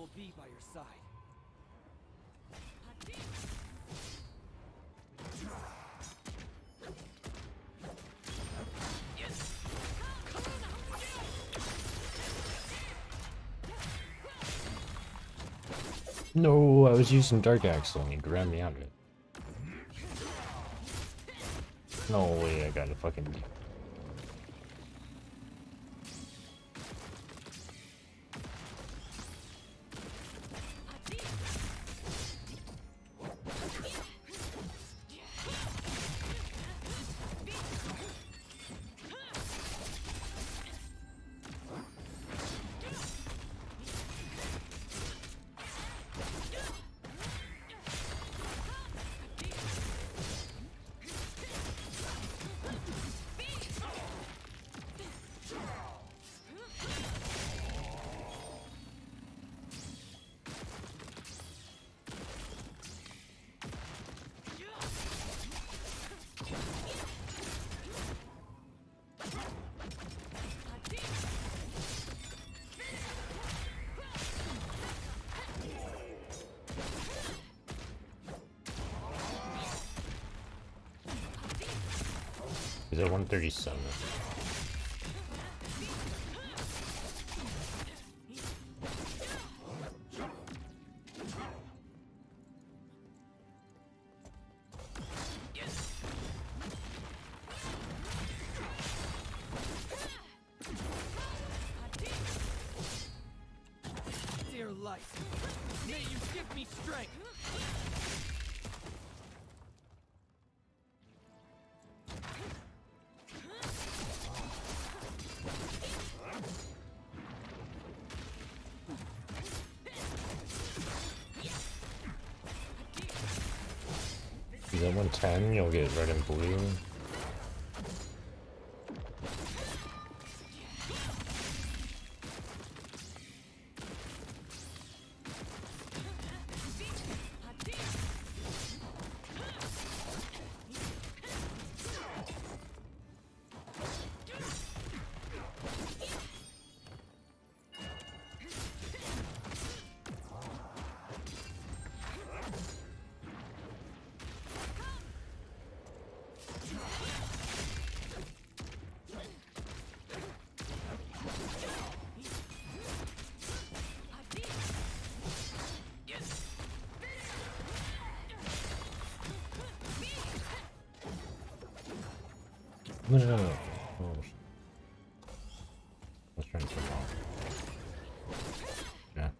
be by your side. No, I was using Dark Axle and he grabbed me out of it. No way, I got a fucking... He's at 137. Dear life, may you give me strength. He's at 110, you'll get red and blue. No, no, no, no. Oh, I was trying to come off. Yeah.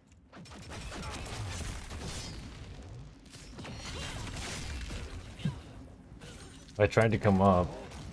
I tried to come up.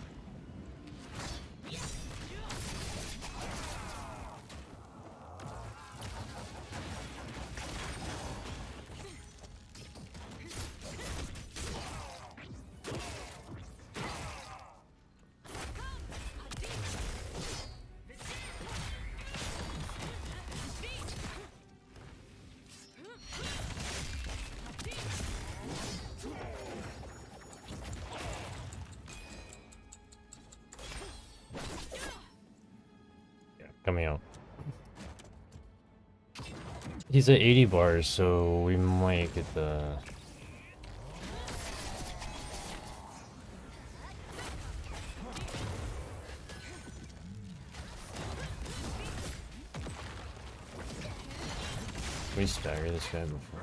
Coming out. He's at 80 bars, so we might get the... We stagger this guy before.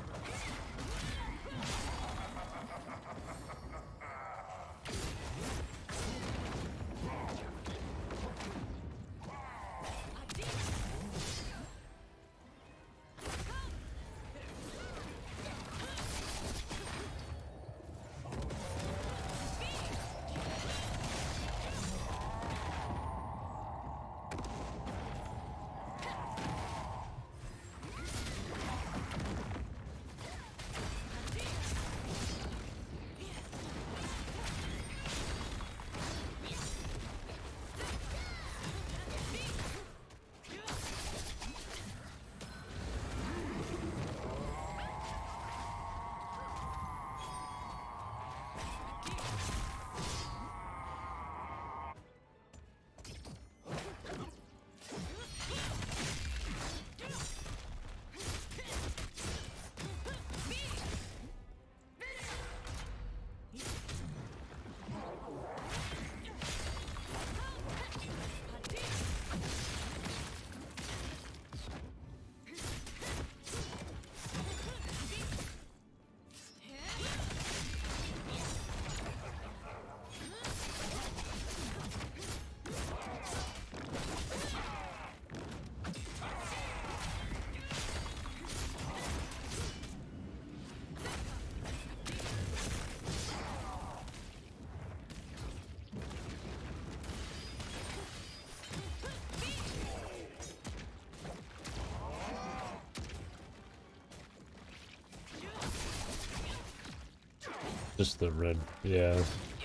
Just the red, yeah.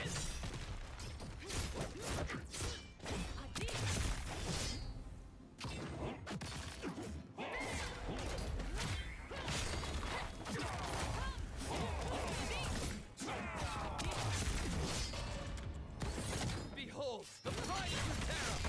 Behold, the price of terror!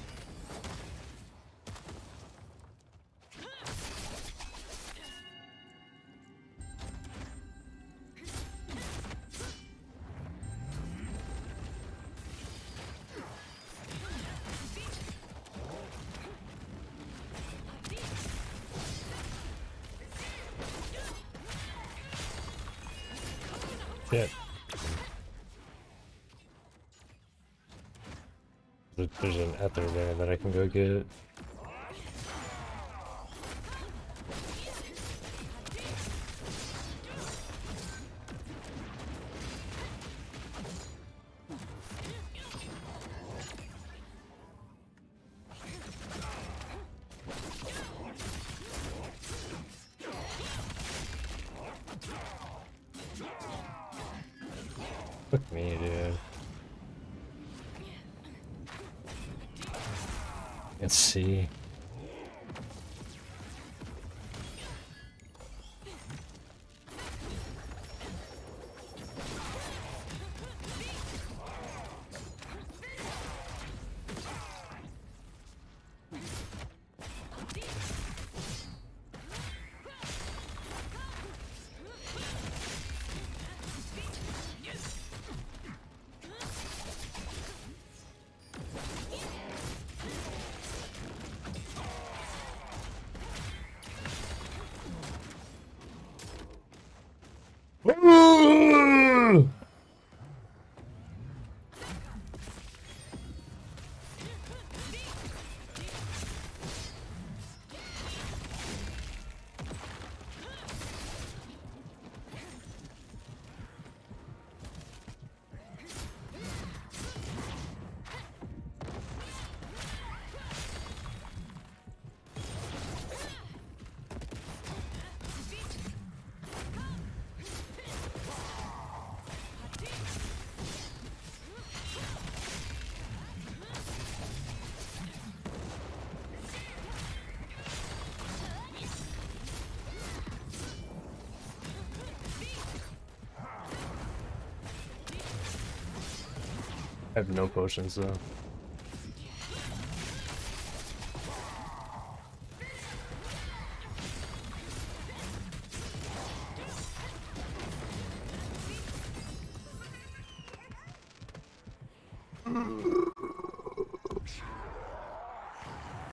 Shit. There's an ether there that I can go get. Fuck me, dude. Let's see. Ooh! I have no potions though.